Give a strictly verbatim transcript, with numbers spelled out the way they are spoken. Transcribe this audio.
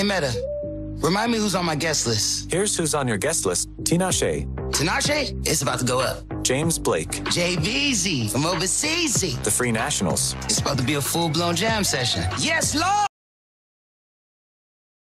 Hey, Meta, remind me who's on my guest list. Here's who's on your guest list. Tinashe. Tinashe? It's about to go up. James Blake. J B Z from overseas. The Free Nationals. It's about to be a full-blown jam session. Yes, Lord!